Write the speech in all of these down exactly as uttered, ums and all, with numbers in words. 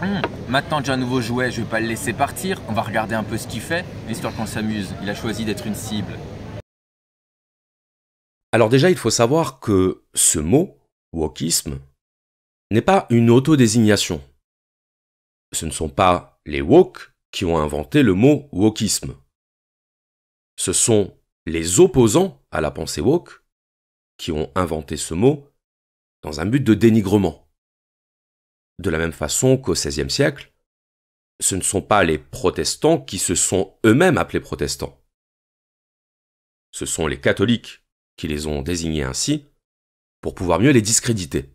Hum, maintenant que j'ai un nouveau jouet, je vais pas le laisser partir. On va regarder un peu ce qu'il fait, histoire qu'on s'amuse. Il a choisi d'être une cible. Alors déjà, il faut savoir que ce mot, wokisme, n'est pas une autodésignation. Ce ne sont pas les woke qui ont inventé le mot wokisme. Ce sont les opposants à la pensée woke qui ont inventé ce mot dans un but de dénigrement. De la même façon qu'au seizième siècle, ce ne sont pas les protestants qui se sont eux-mêmes appelés protestants. Ce sont les catholiques qui les ont désignés ainsi pour pouvoir mieux les discréditer.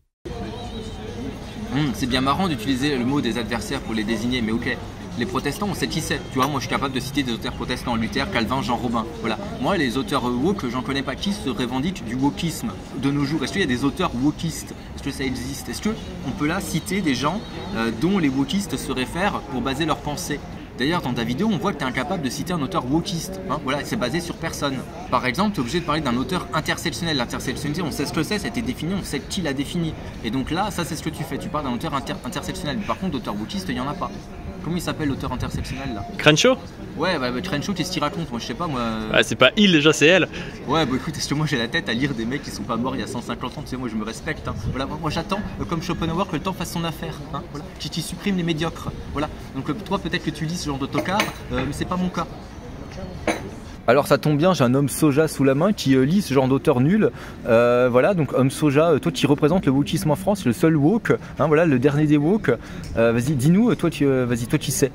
Hum, c'est bien marrant d'utiliser le mot des adversaires pour les désigner, mais ok. Les protestants, on sait qui c'est. Tu vois, moi je suis capable de citer des auteurs protestants, Luther, Calvin, Jean Robin. Voilà. Moi, les auteurs woke, j'en connais pas. Qui se revendiquent du wokisme de nos jours? Est-ce qu'il y a des auteurs wokistes? Est-ce que ça existe? Est-ce qu'on peut là citer des gens euh, dont les wokistes se réfèrent pour baser leurs pensées? D'ailleurs, dans ta vidéo, on voit que tu es incapable de citer un auteur wokiste. Hein, voilà, c'est basé sur personne. Par exemple, tu es obligé de parler d'un auteur intersectionnel. L'intersectionnalité, on sait ce que c'est, ça a été défini, on sait qui l'a défini. Et donc là, ça c'est ce que tu fais. Tu parles d'un auteur inter intersectionnel. Mais par contre, d'auteur wokiste, il n'y en a pas. Comment il s'appelle l'auteur intersectionnel là? Crenshaw? Ouais, bah, bah Crenshaw, qu'est-ce qu'il raconte? Moi je sais pas, moi. Ah, c'est pas il déjà, c'est elle. Ouais, bah écoute, est-ce que moi j'ai la tête à lire des mecs qui sont pas morts il y a cent cinquante ans? Tu sais, moi je me respecte. Hein. Voilà, moi, moi j'attends, euh, comme Schopenhauer, que le temps fasse son affaire. Hein. Voilà, qui, qui supprime les médiocres. Voilà, donc euh, toi peut-être que tu lis ce genre de tocard, euh, mais c'est pas mon cas. Alors ça tombe bien, j'ai un homme soja sous la main qui euh, lit ce genre d'auteur nul. Euh, voilà, donc homme soja, euh, toi qui représentes le wokisme en France, le seul woke, hein, voilà, le dernier des woke. Euh, vas-y, dis-nous, toi tu, euh, vas-y, toi qui sais.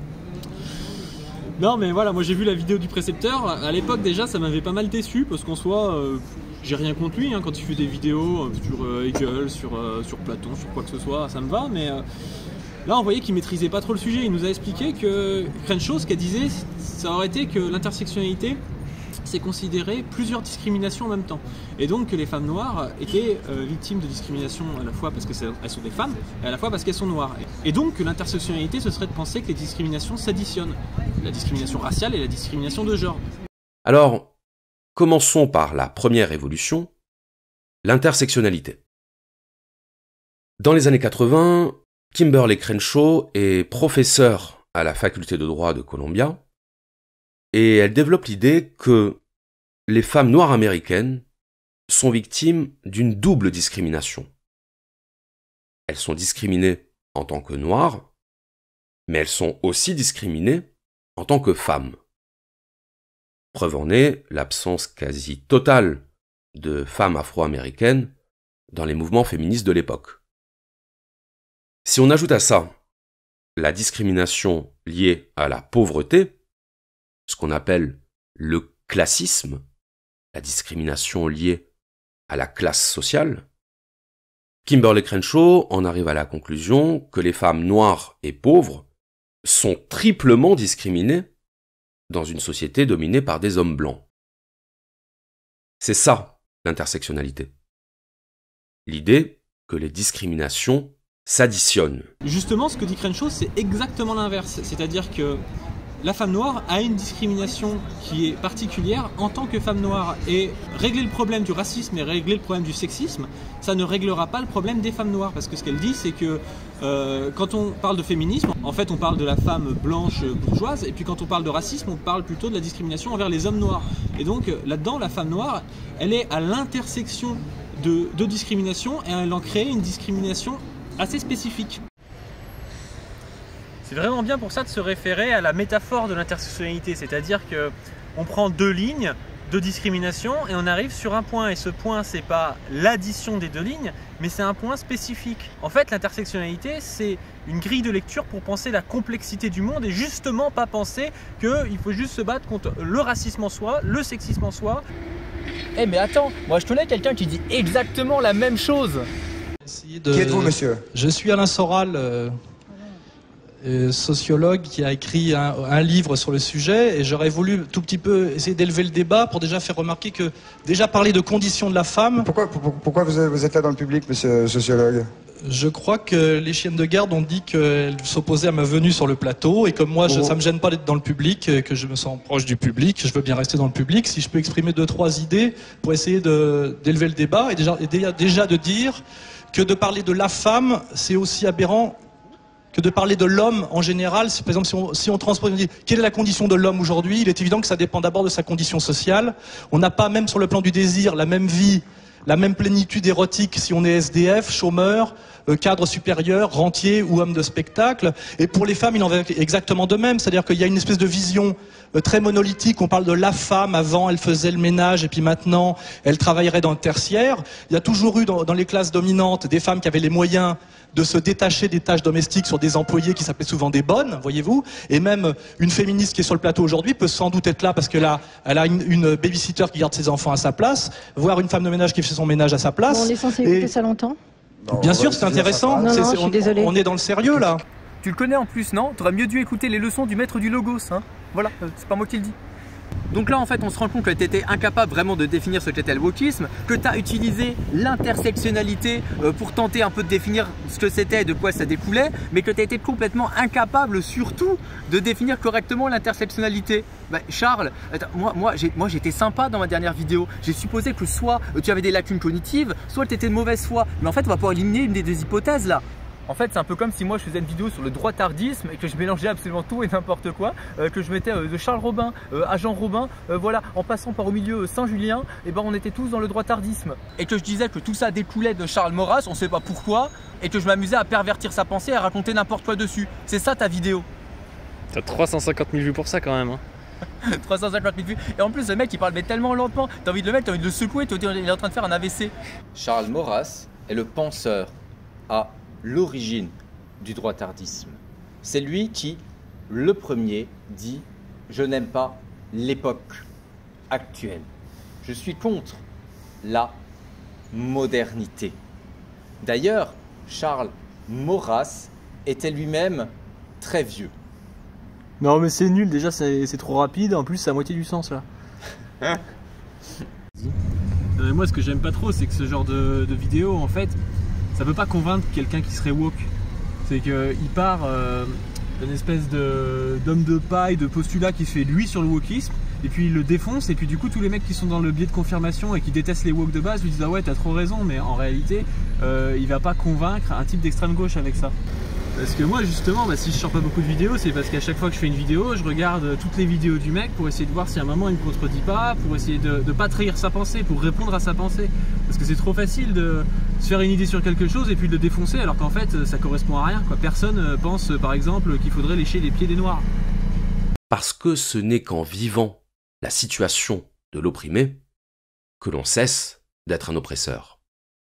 Non mais voilà, moi j'ai vu la vidéo du précepteur, à l'époque déjà ça m'avait pas mal déçu parce qu'en soi euh, j'ai rien contre lui hein, quand il fait des vidéos sur euh, Hegel, sur, euh, sur Platon, sur quoi que ce soit, ça me va, mais euh, là on voyait qu'il maîtrisait pas trop le sujet. Il nous a expliqué que Crenshaw, ce qu'elle disait, ça aurait été que l'intersectionnalité c'est considérer plusieurs discriminations en même temps. Et donc que les femmes noires étaient euh, victimes de discrimination à la fois parce qu'elles sont des femmes et à la fois parce qu'elles sont noires. Et donc que l'intersectionnalité ce serait de penser que les discriminations s'additionnent. La discrimination raciale et la discrimination de genre. Alors, commençons par la première évolution, l'intersectionnalité. Dans les années quatre-vingts, Kimberlé Crenshaw est professeure à la faculté de droit de Columbia et elle développe l'idée que les femmes noires américaines sont victimes d'une double discrimination. Elles sont discriminées en tant que noires, mais elles sont aussi discriminées en tant que femmes. Preuve en est l'absence quasi totale de femmes afro-américaines dans les mouvements féministes de l'époque. Si on ajoute à ça la discrimination liée à la pauvreté, ce qu'on appelle le classisme, la discrimination liée à la classe sociale, Kimberlé Crenshaw en arrive à la conclusion que les femmes noires et pauvres sont triplement discriminées dans une société dominée par des hommes blancs. C'est ça, l'intersectionnalité. L'idée que les discriminations s'additionnent. Justement, ce que dit Crenshaw, c'est exactement l'inverse. C'est-à-dire que la femme noire a une discrimination qui est particulière en tant que femme noire. Et régler le problème du racisme et régler le problème du sexisme, ça ne réglera pas le problème des femmes noires. Parce que ce qu'elle dit, c'est que euh, quand on parle de féminisme, en fait on parle de la femme blanche bourgeoise. Et puis quand on parle de racisme, on parle plutôt de la discrimination envers les hommes noirs. Et donc là-dedans, la femme noire, elle est à l'intersection de deux discriminations et elle en crée une discrimination assez spécifique. C'est vraiment bien pour ça de se référer à la métaphore de l'intersectionnalité, c'est-à-dire qu'on prend deux lignes de discrimination et on arrive sur un point. Et ce point, c'est pas l'addition des deux lignes, mais c'est un point spécifique. En fait, l'intersectionnalité, c'est une grille de lecture pour penser la complexité du monde et justement pas penser qu'il faut juste se battre contre le racisme en soi, le sexisme en soi. Eh hey, mais attends, moi je connais quelqu'un qui dit exactement la même chose. De... Qui êtes-vous, monsieur? Je suis Alain Soral. Euh... sociologue qui a écrit un, un livre sur le sujet et j'aurais voulu tout petit peu essayer d'élever le débat pour déjà faire remarquer que déjà parler de conditions de la femme... Pourquoi, pour, pourquoi vous êtes là dans le public, monsieur le sociologue? Je crois que les chiennes de garde ont dit qu'elles s'opposaient à ma venue sur le plateau et comme moi, je, ça me gêne pas d'être dans le public, que je me sens proche du public, je veux bien rester dans le public. Si je peux exprimer deux, trois idées pour essayer d'élever le débat et déjà, et déjà de dire que de parler de la femme, c'est aussi aberrant que de parler de l'homme en général. Par exemple, si on, si on transpose, on dit quelle est la condition de l'homme aujourd'hui, il est évident que ça dépend d'abord de sa condition sociale. On n'a pas, même sur le plan du désir, la même vie, la même plénitude érotique si on est S D F, chômeur, euh, cadre supérieur, rentier ou homme de spectacle. Et pour les femmes, il en va exactement de même. C'est-à-dire qu'il y a une espèce de vision euh, très monolithique. On parle de la femme. Avant, elle faisait le ménage et puis maintenant, elle travaillerait dans le tertiaire. Il y a toujours eu dans, dans les classes dominantes des femmes qui avaient les moyens de se détacher des tâches domestiques sur des employés qui s'appelaient souvent des bonnes, voyez-vous. Et même une féministe qui est sur le plateau aujourd'hui peut sans doute être là parce qu'elle a, elle a une, une babysitter qui garde ses enfants à sa place, voire une femme de ménage qui fait son ménage à sa place. Bon, on est censé et... écouter ça longtemps. Non, Bien sûr, c'est intéressant. Non, c'est, non, je on, suis désolée. on est dans le sérieux là. Tu le connais en plus, non? T'aurais mieux dû écouter les leçons du maître du Logos, hein. Voilà, euh, c'est pas moi qui le dis. Donc là en fait on se rend compte que tu étais incapable vraiment de définir ce qu'était le wokisme, que tu as utilisé l'intersectionnalité pour tenter un peu de définir ce que c'était et de quoi ça découlait, mais que tu as été complètement incapable surtout de définir correctement l'intersectionnalité. Bah, Charles, attends, moi, moi, moi j'étais sympa dans ma dernière vidéo, j'ai supposé que soit tu avais des lacunes cognitives, soit tu étais de mauvaise foi, mais en fait on va pouvoir éliminer une des deux hypothèses là. En fait, c'est un peu comme si moi je faisais une vidéo sur le droitardisme et que je mélangeais absolument tout et n'importe quoi, euh, que je mettais euh, de Charles Robin euh, à Jean Robin, euh, voilà, en passant par au milieu euh, Saint-Julien, et ben on était tous dans le droitardisme. Et que je disais que tout ça découlait de Charles Maurras, on sait pas pourquoi, et que je m'amusais à pervertir sa pensée et à raconter n'importe quoi dessus. C'est ça ta vidéo. T'as trois cent cinquante mille vues pour ça quand même. Hein. trois cent cinquante mille vues. Et en plus le mec il parle mais tellement lentement, t'as envie de le mettre, t'as envie de le secouer, il est en train de faire un A V C. Charles Maurras est le penseur à l'origine du droitardisme. C'est lui qui, le premier, dit « Je n'aime pas l'époque actuelle. Je suis contre la modernité. » D'ailleurs, Charles Maurras était lui-même très vieux. Non mais c'est nul, déjà c'est trop rapide, en plus c'est à moitié du sens là. euh, moi ce que j'aime pas trop c'est que ce genre de, de vidéo en fait, ça peut pas convaincre quelqu'un qui serait woke. C'est qu'il part euh, d'une espèce d'homme de, de paille, de postulat qui se fait lui sur le wokisme, et puis il le défonce, et puis du coup tous les mecs qui sont dans le biais de confirmation et qui détestent les woke de base lui disent ah ouais t'as trop raison, mais en réalité euh, il va pas convaincre un type d'extrême gauche avec ça. Parce que moi justement, bah, si je sors pas beaucoup de vidéos, c'est parce qu'à chaque fois que je fais une vidéo, je regarde toutes les vidéos du mec pour essayer de voir si à un moment il me contredit pas, pour essayer de ne pas trahir sa pensée, pour répondre à sa pensée. Parce que c'est trop facile de se faire une idée sur quelque chose et puis de le défoncer alors qu'en fait ça correspond à rien, quoi. Personne pense par exemple qu'il faudrait lécher les pieds des noirs. Parce que ce n'est qu'en vivant la situation de l'opprimé que l'on cesse d'être un oppresseur.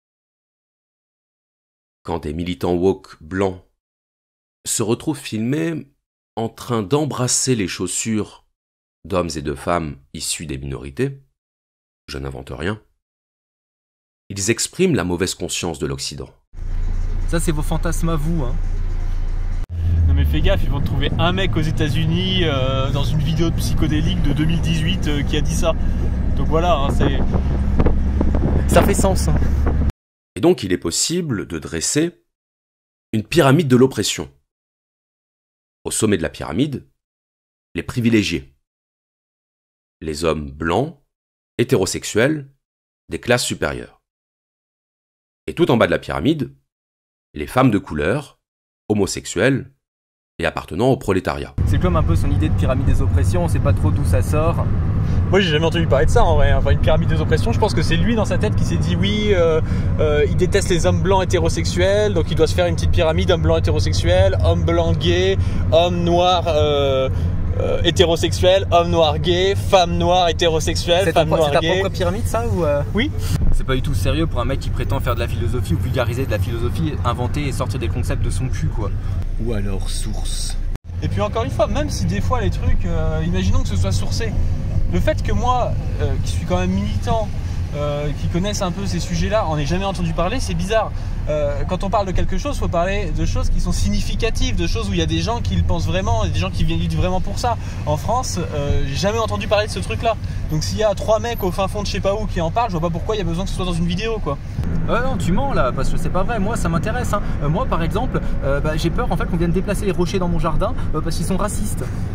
Quand des militants woke blancs se retrouvent filmés en train d'embrasser les chaussures d'hommes et de femmes issus des minorités, je n'invente rien, ils expriment la mauvaise conscience de l'Occident. Ça c'est vos fantasmes à vous, hein. Non mais fais gaffe, ils vont te trouver un mec aux États-Unis euh, dans une vidéo de psychodélique de deux mille dix-huit euh, qui a dit ça. Donc voilà, hein, c'est... ça fait sens. Hein. Et donc il est possible de dresser une pyramide de l'oppression. Au sommet de la pyramide, les privilégiés. Les hommes blancs, hétérosexuels, des classes supérieures. Et tout en bas de la pyramide, les femmes de couleur, homosexuelles et appartenant au prolétariat. C'est comme un peu son idée de pyramide des oppressions, on sait pas trop d'où ça sort. Moi j'ai jamais entendu parler de ça en vrai, enfin une pyramide des oppressions, je pense que c'est lui dans sa tête qui s'est dit oui, euh, euh, il déteste les hommes blancs hétérosexuels, donc il doit se faire une petite pyramide, homme blanc hétérosexuel, homme blanc gay, homme noir euh, euh, hétérosexuel, homme noir gay, femme noire hétérosexuelle, femme noire gay. C'est ta propre pyramide ça ou euh... Oui. C'est pas du tout sérieux pour un mec qui prétend faire de la philosophie ou vulgariser de la philosophie, inventer et sortir des concepts de son cul quoi. Ou alors source. Et puis encore une fois, même si des fois les trucs, euh, imaginons que ce soit sourcé, le fait que moi, euh, qui suis quand même militant, euh, qui connaissent un peu ces sujets-là, en ai jamais entendu parler, c'est bizarre. Euh, quand on parle de quelque chose, il faut parler de choses qui sont significatives, de choses où il y a des gens qui le pensent vraiment, et des gens qui viennent vraiment pour ça. En France, euh, j'ai jamais entendu parler de ce truc-là. Donc s'il y a trois mecs au fin fond de je sais pas où qui en parlent, je vois pas pourquoi il y a besoin que ce soit dans une vidéo, quoi. Ouais non tu mens là, parce que c'est pas vrai, moi ça m'intéresse hein. euh, Moi par exemple, euh, bah, j'ai peur en fait qu'on vienne déplacer les rochers dans mon jardin euh, parce qu'ils sont racistes.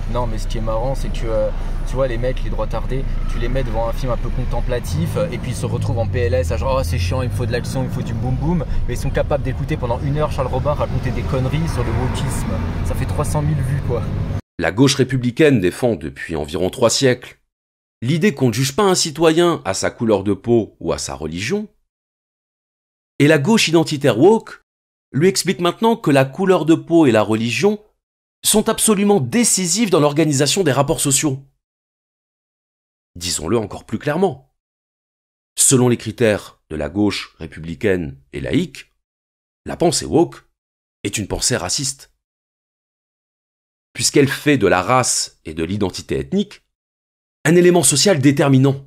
Non, mais ce qui est marrant, c'est que euh, tu vois, les mecs, les droits tardés, tu les mets devant un film un peu contemplatif euh, et puis ils se retrouvent en P L S à genre, oh c'est chiant, il me faut de l'action, il me faut du boum boum. Mais ils sont capables d'écouter pendant une heure Charles Robin raconter des conneries sur le wokisme. Ça fait trois cent mille vues, quoi. La gauche républicaine défend depuis environ trois siècles l'idée qu'on ne juge pas un citoyen à sa couleur de peau ou à sa religion. Et la gauche identitaire woke lui explique maintenant que la couleur de peau et la religion sont absolument décisives dans l'organisation des rapports sociaux. Disons-le encore plus clairement. Selon les critères de la gauche républicaine et laïque, la pensée woke est une pensée raciste. Puisqu'elle fait de la race et de l'identité ethnique un élément social déterminant.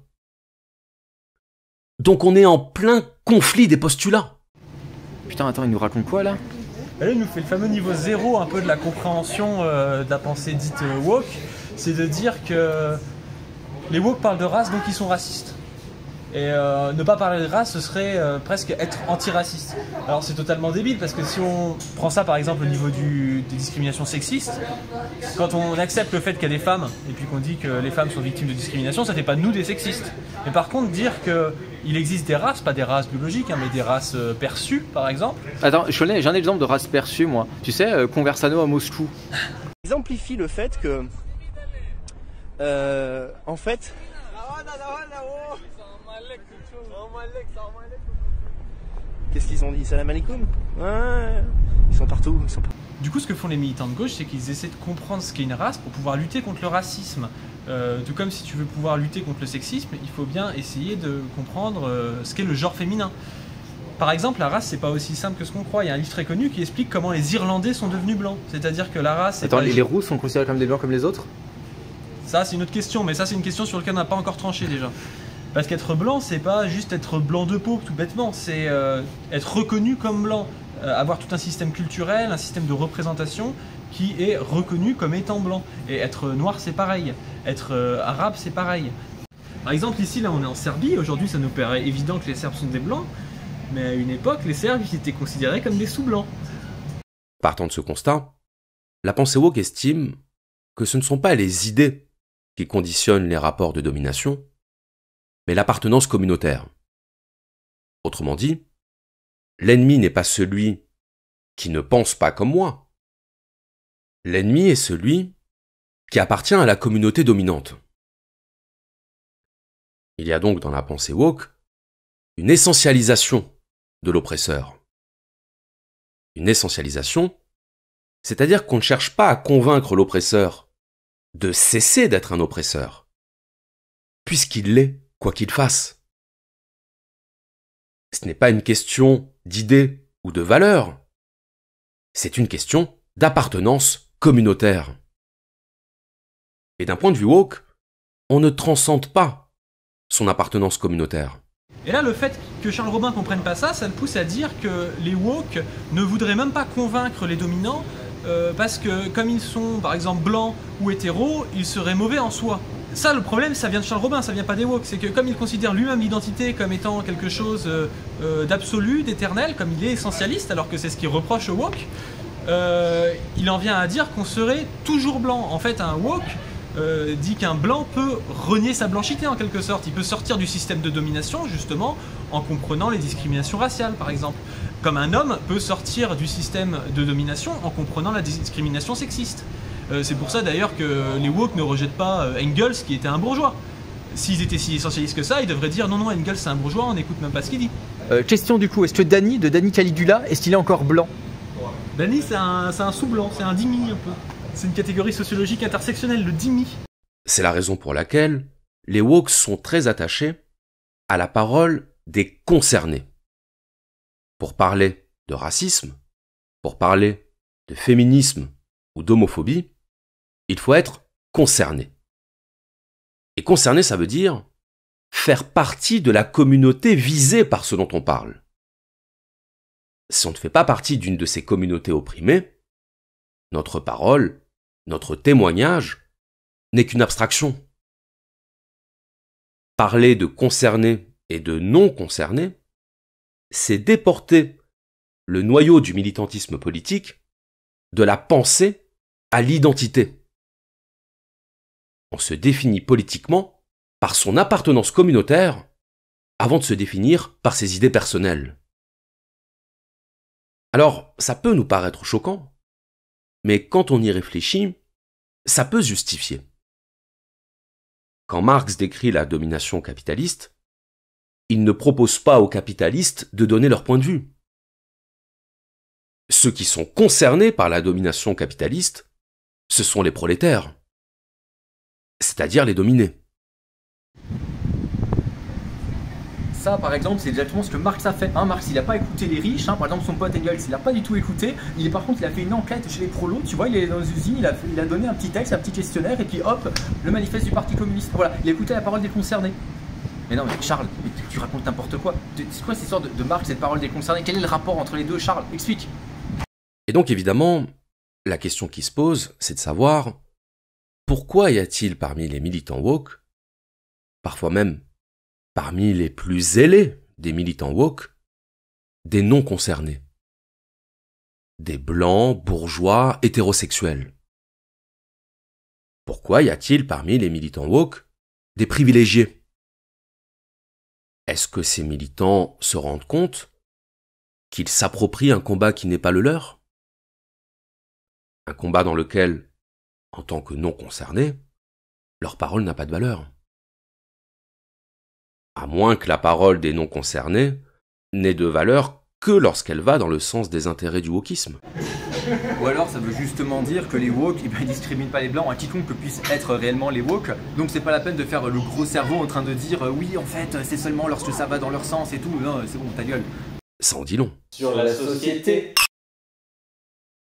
Donc on est en plein conflit des postulats. Putain, attends, il nous raconte quoi là? Là, il nous fait le fameux niveau zéro un peu de la compréhension euh, de la pensée dite euh, woke. C'est de dire que les woke parlent de race, donc ils sont racistes. Et euh, ne pas parler de race, ce serait euh, presque être antiraciste. Alors c'est totalement débile parce que si on prend ça par exemple au niveau du, des discriminations sexistes, quand on accepte le fait qu'il y a des femmes et puis qu'on dit que les femmes sont victimes de discrimination, ça fait pas de nous des sexistes. Mais par contre dire qu'il existe des races, pas des races biologiques, hein, mais des races euh, perçues par exemple. Attends, je connais, j'ai un exemple de race perçue moi. Tu sais, euh, Conversano à Moscou. Exemplifie le fait que, euh, en fait, qu'est-ce qu'ils ont dit? Salam alaikum? Ouais, ils sont partout, ils sont partout. Du coup, ce que font les militants de gauche, c'est qu'ils essaient de comprendre ce qu'est une race pour pouvoir lutter contre le racisme. Euh, tout comme si tu veux pouvoir lutter contre le sexisme, il faut bien essayer de comprendre euh, ce qu'est le genre féminin. Par exemple, la race, c'est pas aussi simple que ce qu'on croit. Il y a un livre très connu qui explique comment les Irlandais sont devenus blancs. C'est-à-dire que la race... Attends, pas les, les roux sont considérés comme des blancs comme les autres? Ça, c'est une autre question, mais ça, c'est une question sur laquelle on n'a pas encore tranché déjà. Parce qu'être blanc, c'est pas juste être blanc de peau, tout bêtement, c'est euh, être reconnu comme blanc, euh, avoir tout un système culturel, un système de représentation qui est reconnu comme étant blanc. Et être noir, c'est pareil, être euh, arabe, c'est pareil. Par exemple, ici, là, on est en Serbie, aujourd'hui, ça nous paraît évident que les Serbes sont des blancs, mais à une époque, les Serbes ils étaient considérés comme des sous-blancs. Partant de ce constat, la pensée woke estime que ce ne sont pas les idées qui conditionnent les rapports de domination, mais l'appartenance communautaire. Autrement dit, l'ennemi n'est pas celui qui ne pense pas comme moi. L'ennemi est celui qui appartient à la communauté dominante. Il y a donc dans la pensée woke une essentialisation de l'oppresseur. Une essentialisation, c'est-à-dire qu'on ne cherche pas à convaincre l'oppresseur de cesser d'être un oppresseur, puisqu'il l'est, quoi qu'il fasse. Ce n'est pas une question d'idée ou de valeur, c'est une question d'appartenance communautaire. Et d'un point de vue woke, on ne transcende pas son appartenance communautaire. Et là, le fait que Charles Robin comprenne pas ça, ça le pousse à dire que les woke ne voudraient même pas convaincre les dominants euh, parce que comme ils sont, par exemple, blancs ou hétéros, ils seraient mauvais en soi. Ça, le problème, ça vient de Charles Robin, ça vient pas des woke. C'est que comme il considère lui-même l'identité comme étant quelque chose euh, euh, d'absolu, d'éternel, comme il est essentialiste, alors que c'est ce qu'il reproche aux woke, euh, il en vient à dire qu'on serait toujours blanc. En fait, un woke euh, dit qu'un blanc peut renier sa blanchité en quelque sorte. Il peut sortir du système de domination, justement, en comprenant les discriminations raciales, par exemple. Comme un homme peut sortir du système de domination en comprenant la discrimination sexiste. Euh, c'est pour ça d'ailleurs que les woke ne rejettent pas euh, Engels qui était un bourgeois. S'ils étaient si essentialistes que ça, ils devraient dire non, non, Engels c'est un bourgeois, on n'écoute même pas ce qu'il dit. Euh, question du coup, est-ce que Danny, de Danny Caligula, est-ce qu'il est encore blanc? Danny c'est un, c'est un sous-blanc, c'est un dhimmi un peu. C'est une catégorie sociologique intersectionnelle, le dhimmi. C'est la raison pour laquelle les woke sont très attachés à la parole des concernés. Pour parler de racisme, pour parler de féminisme ou d'homophobie, il faut être concerné. Et concerné, ça veut dire faire partie de la communauté visée par ce dont on parle. Si on ne fait pas partie d'une de ces communautés opprimées, notre parole, notre témoignage n'est qu'une abstraction. Parler de concernés et de non concernés, c'est déporter le noyau du militantisme politique de la pensée à l'identité. On se définit politiquement par son appartenance communautaire avant de se définir par ses idées personnelles. Alors, ça peut nous paraître choquant, mais quand on y réfléchit, ça peut se justifier. Quand Marx décrit la domination capitaliste, il ne propose pas aux capitalistes de donner leur point de vue. Ceux qui sont concernés par la domination capitaliste, ce sont les prolétaires, c'est-à-dire les dominés. Ça, par exemple, c'est exactement ce que Marx a fait. Hein, Marx, il n'a pas écouté les riches. Hein. Par exemple, son pote Engels, il n'a pas du tout écouté. Il est, par contre, il a fait une enquête chez les prolos. Tu vois, il est dans les usines, il a, il a donné un petit texte, un petit questionnaire, et puis hop, le manifeste du Parti communiste. Voilà, il a écouté la parole des concernés. Mais non, mais Charles, mais tu, tu racontes n'importe quoi. C'est quoi cette histoire de, de Marx et de parole des concernés? Quel est le rapport entre les deux, Charles? Explique. Et donc, évidemment, la question qui se pose, c'est de savoir pourquoi y a-t-il parmi les militants woke, parfois même parmi les plus zélés des militants woke, des non-concernés, des blancs, bourgeois, hétérosexuels. Pourquoi y a-t-il parmi les militants woke des privilégiés? Est-ce que ces militants se rendent compte qu'ils s'approprient un combat qui n'est pas le leur? Un combat dans lequel, en tant que non-concernés, leur parole n'a pas de valeur. À moins que la parole des non-concernés n'ait de valeur que lorsqu'elle va dans le sens des intérêts du wokisme. Ou alors ça veut justement dire que les woke, eh ben, ils discriminent pas les blancs à quiconque puisse être réellement les woke. Donc c'est pas la peine de faire le gros cerveau en train de dire euh, oui en fait c'est seulement lorsque ça va dans leur sens et tout. Non, c'est bon, ta gueule. Ça en dit long. Sur la société.